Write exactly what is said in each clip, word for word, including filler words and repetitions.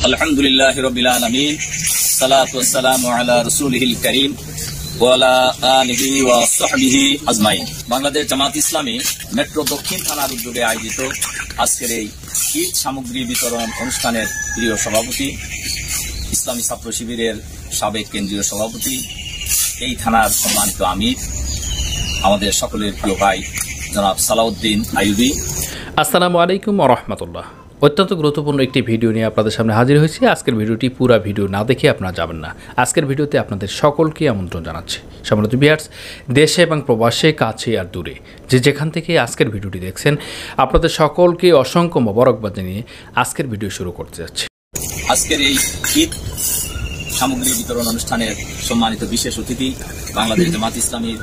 আলহামদুলিল্লাহি রাব্বিল আলামিন, সালাতু ওয়াসসালামু আলা রাসূলিহিল কারীম ওয়া আলা আলিহি ওয়া সাহবিহি আজমাইন। বাংলাদেশ জামাত ইসলামী মেট্রো দক্ষিণ থানার উদ্যোগে আয়োজিত আজকের এই ঈদ সামগ্রী বিতরণ অনুষ্ঠানের প্রিয় সভাপতি, ইসলামী ছাত্র শিবিরের সাবেক কেন্দ্রীয় সভাপতি, এই থানার সম্মানিত আমির, আমাদের সকলের প্রিয় ভাই জনাব সালাউদ্দিন আইয়ুবী। আসসালামু আলাইকুম ওয়া রাহমাতুল্লাহ। অত্যন্ত গুরুত্বপূর্ণ একটি ভিডিও নিয়ে আপনাদের সামনে হাজির হয়েছি। আজকের ভিডিওটি পুরো ভিডিও না দেখে আপনারা যাবেন না। আজকের ভিডিওতে আপনাদের সকলকে আমন্ত্রণ জানাচ্ছি। সম্মানিত ভিউয়ার্স, দেশে এবং প্রবাসে, কাছে আর দূরে, যে যেখান থেকে আজকের ভিডিওটি দেখছেন, আপনাদের সকলকে অসংখ্য মোবারকবাদ জানিয়ে আজকের ভিডিও শুরু করতে যাচ্ছি। আজকের এই ঈদ সামগ্রী বিতরণ অনুষ্ঠানের সম্মানিত বিশেষ অতিথি, বাংলাদেশ জামাত ইসলামীর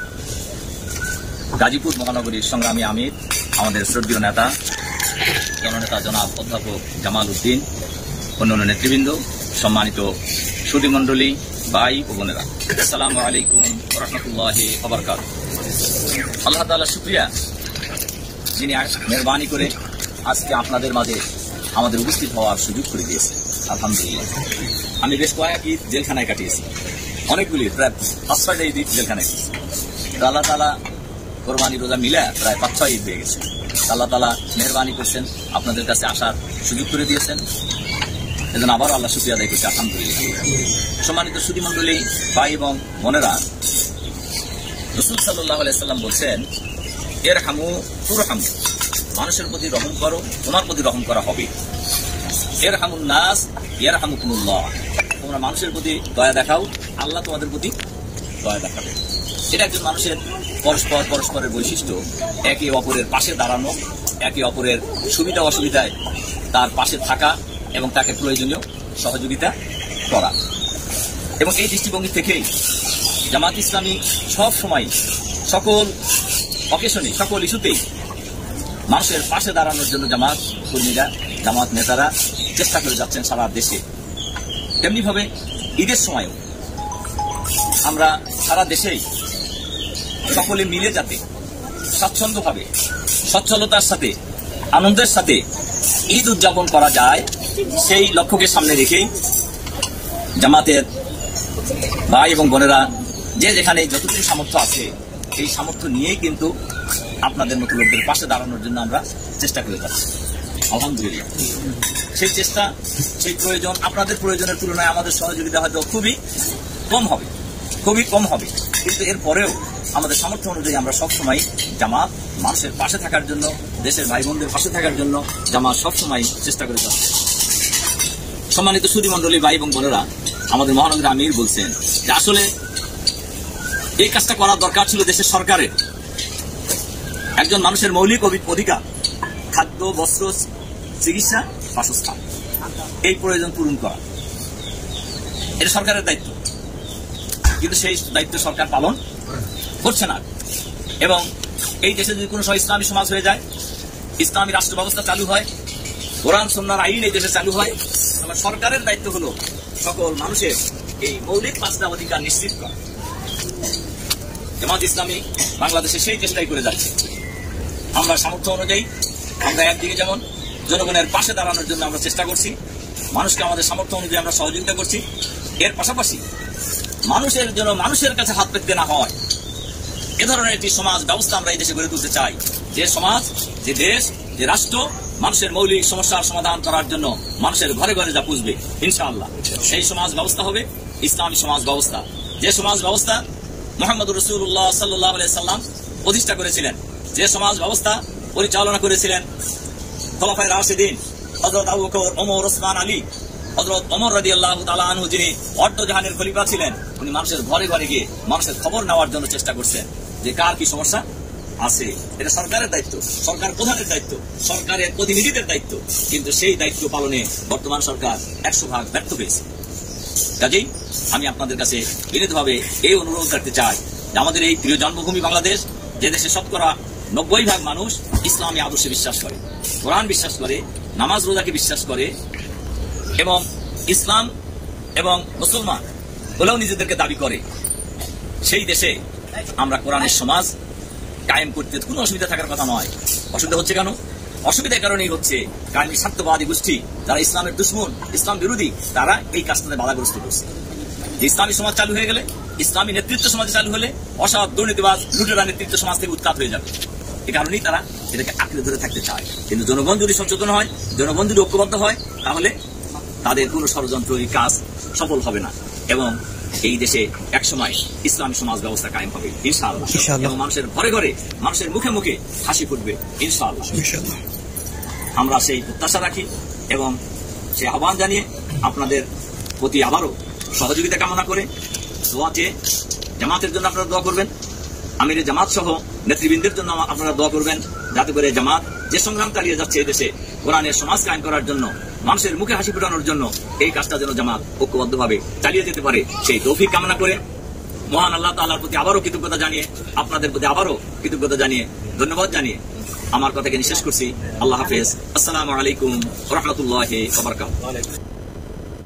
গাজীপুর মহানগরীর সংগ্রামী আমির, আমাদের শ্রদ্ধেয় নেতা জননেতা জনাব অধ্যাপক জামাল উদ্দিন, অন্যান্য নেতৃবৃন্দ, সম্মানিত সুধীমণ্ডলী, ভাই ও বোনেরা, আসসালামু আলাইকুম ওয়া রাহমাতুল্লাহি ওয়া বারাকাতুহু। আল্লাহ তাআলার শুকরিয়া, যিনি মেহরবানি করে আজকে আপনাদের মাঝে আমাদের উপস্থিত হওয়ার সুযোগ করে দিয়েছে। আলহামদুলিল্লাহ। আমি বেশ কয়েক ঈদ জেলখানায় কাটিয়েছি, অনেকগুলি, প্রায় পাঁচ ছয়টা ঈদ জেলখানায় গেছি। আল্লাহ তাআলা কোরবানি রোজা মিলে প্রায় পাঁচ ছয় ঈদ হয়ে গেছে। আল্লাহ তাআলা মেহরবানি করছেন, আপনাদের কাছে আসার সুযোগ করে দিয়েছেন, এজন্য আবারও আল্লাহ শুকরিয়া আদায় করছি। আলহামদুলিল্লাহ। সম্মানিত সুধীমণ্ডলী, ভাই এবং বোনেরা, রাসূল সাল্লাল্লাহু আলাইহি সাল্লাম বলছেন, ইরহামু তুরহামু, মানুষের প্রতি রহম করো, তোমার প্রতি রহম করা হবে। ইরহামুন নাস ইয়ারহামুকুমুল্লাহ, তোমরা মানুষের প্রতি দয়া দেখাও, আল্লাহ তোমাদের প্রতি দয়া দেখাবে। এটা একজন মানুষের পরস্পর পরস্পরের বৈশিষ্ট্য, একে অপরের পাশে দাঁড়ানো, একে অপরের সুবিধা অসুবিধায় তার পাশে থাকা এবং তাকে প্রয়োজনীয় সহযোগিতা করা। এবং এই দৃষ্টিভঙ্গি থেকেই জামাত ইসলামী সব সময়, সকল অকেশনে, সকল ইস্যুতেই মানুষের পাশে দাঁড়ানোর জন্য জামাত কর্মীরা, জামাত নেতারা চেষ্টা করে যাচ্ছেন সারা দেশে। তেমনিভাবে ঈদের সময়ও আমরা সারা দেশেই সকলে মিলে যাতে স্বাচ্ছন্দ্যভাবে, সচ্ছলতার সাথে, আনন্দের সাথে ঈদ উদযাপন করা যায়, সেই লক্ষ্যকে সামনে রেখেই জামাতের ভাই এবং বোনেরা যে যেখানে যতটুকু সামর্থ্য আছে, এই সামর্থ্য নিয়েই কিন্তু আপনাদের মতো লোকদের পাশে দাঁড়ানোর জন্য আমরা চেষ্টা করে যাচ্ছি। আলহামদুলিল্লাহ। সেই চেষ্টা, সেই প্রয়োজন, আপনাদের প্রয়োজনের তুলনায় আমাদের সহযোগিতা হয়তো খুবই কম হবে, খুবই কম হবে, কিন্তু এরপরেও আমাদের সামর্থ্য অনুযায়ী আমরা সবসময় জামাত মানুষের পাশে থাকার জন্য, দেশের ভাই বোনদের পাশে থাকার জন্য জামাত সবসময় চেষ্টা করে যাচ্ছে। সম্মানিত সুধীমণ্ডলী, ভাই এবং বোনেরা, আমাদের মহানগর আমির বলছেন যে আসলে এই কাজটা করার দরকার ছিল দেশের সরকারের। একজন মানুষের মৌলিক অধিকার, খাদ্য, বস্ত্র, চিকিৎসা, বাসস্থান, এই প্রয়োজন পূরণ করা, এটা সরকারের দায়িত্ব, কিন্তু সেই দায়িত্ব সরকার পালন করছে না। এবং এই দেশে যদি কোনো ইসলামী সমাজ হয়ে যায়, ইসলামী রাষ্ট্র ব্যবস্থা চালু হয়, কোরআন সুন্নাহর আইন এই দেশে চালু হয়, আমার সরকারের দায়িত্ব হলো সকল মানুষের এই মৌলিক পাঁচটা অধিকার নিশ্চিত করা। জামাত ইসলামী বাংলাদেশে সেই চেষ্টাই করে যাচ্ছে। আমরা সামর্থ্য অনুযায়ী আমরা একদিকে যেমন জনগণের পাশে দাঁড়ানোর জন্য আমরা চেষ্টা করছি, মানুষকে আমাদের সামর্থ্য অনুযায়ী আমরা সহযোগিতা করছি। এর পাশাপাশি মানুষের জন্য মানুষের কাছে হাত পেতে না হয়, এ ধরনের একটি সমাজ ব্যবস্থা আমরা এই দেশে গড়ে তুলতে চাই, যে সমাজ, যে দেশ, যে রাষ্ট্র মানুষের মৌলিক সমস্যার সমাধান করার জন্য মানুষের ঘরে ঘরে যা পুষবে, ইনশাআল্লাহ সেই সমাজ ব্যবস্থা হবে ইসলামী সমাজ ব্যবস্থা। যে সমাজ ব্যবস্থা মুহাম্মদুর রাসূলুল্লাহ সাল্লাল্লাহু আলাইহি সাল্লাম প্রতিষ্ঠা করেছিলেন, যে সমাজ ব্যবস্থা পরিচালনা করেছিলেন খোলাফায়ে রাশিদিন, হযরত আবু বকর, ওমর, ওসমান, আলী, হযরত ওমর রাদিয়াল্লাহু তাআলা আনহু, যিনি অর্ধজাহানের খলিফা ছিলেন, উনি মানুষের ঘরে ঘরে গিয়ে মানুষের খবর নেওয়ার জন্য চেষ্টা করছেন যে কার কি সমস্যা আছে। এটা সরকারের দায়িত্ব, সরকার প্রধানের দায়িত্ব, সরকারের প্রতিনিধিদের দায়িত্ব, কিন্তু সেই দায়িত্ব পালনে বর্তমান সরকার একশো ভাগ ব্যর্থ হয়েছে। কাজেই আমি আপনাদের কাছে বিনীতভাবে এই অনুরোধ করতে চাই যে আমাদের এই প্রিয় জন্মভূমি বাংলাদেশ, যে দেশে শতকরা নব্বই ভাগ মানুষ ইসলামী আদর্শে বিশ্বাস করে, কোরআন বিশ্বাস করে, নামাজ রোজাকে বিশ্বাস করে এবং ইসলাম এবং মুসলমান বলেও নিজেদেরকে দাবি করে, সেই দেশে আমরা কোরআনের সমাজ কায়েম করতে কোনো অসুবিধা থাকার কথা নয়। অসুবিধা হচ্ছে কেন? অসুবিধার কারণেই হচ্ছে, কারণ এই স্বার্থবাদী গোষ্ঠী যারা ইসলামের দুশ্মন, ইসলাম বিরোধী, তারা এই কাজটাতে বাধাগ্রস্ত করছে। যে ইসলামী সমাজ চালু হয়ে গেলে, ইসলামী নেতৃত্ব সমাজে চালু হলে অসৎ দুর্নীতিবাজ লুটেরা নেতৃত্ব সমাজ থেকে উৎখাত হয়ে যাবে। এই কারণেই তারা এটাকে আঁকড়ে ধরে থাকতে চায়। কিন্তু জনগণ যদি সচেতন হয়, জনগণ যদি ঐক্যবদ্ধ হয়, তাহলে তাদের কোন ষড়যন্ত্র এই কাজ সফল হবে না এবং এই দেশে একসময় ইসলামী সমাজ ব্যবস্থা কায়েম হবে ইনশাআল্লাহ। এবং মানুষের ঘরে ঘরে, মানুষের মুখে মুখে হাসি ফুটবে ইনশাআল্লাহ। আমরা সেই প্রত্যাশা রাখি এবং সেই আহ্বান জানিয়ে আপনাদের প্রতি আবারও সহযোগিতা কামনা করে দোয়া চেয়ে জামাতের জন্য আপনারা দোয়া করবেন, আমিরের জামাত সহ নেতৃবৃন্দের জন্য আপনারা দোয়া করবেন, যাতে করে জামাত যে সংগ্রাম চালিয়ে যাচ্ছে এদেশে কোরআনের সমাজ কায়েম করার জন্য, মানুষের মুখে হাসি ফোটানোর জন্য, এই কাজটা যেন জামাত ঐক্যবদ্ধভাবে চালিয়ে যেতে পারে সেই তৌফিক কামনা করে মহান আল্লাহ তাআলার প্রতি আবারও কৃতজ্ঞতা জানিয়ে, আপনাদের প্রতি আবারও কৃতজ্ঞতা জানিয়ে, ধন্যবাদ জানিয়ে আমার কথাকে শেষ করছি। আল্লাহ হাফেজ। আসসালামু আলাইকুম ওয়া রাহমাতুল্লাহি ওয়া বারাকাতুহু।